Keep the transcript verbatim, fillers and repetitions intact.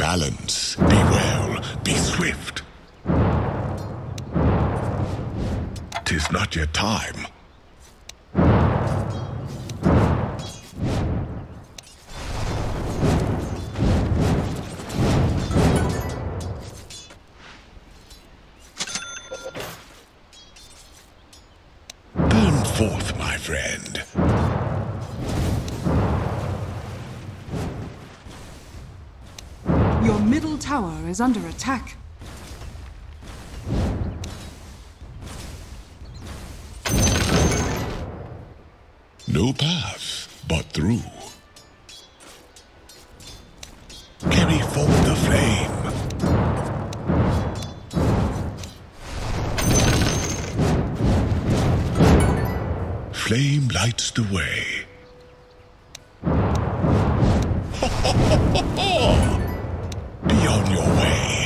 balance. Be well, be swift. 'Tis not yet time. Burn forth, my friend. Your middle tower is under attack. No path but through. Carry forth the flame. Flame lights the way. Be on your way.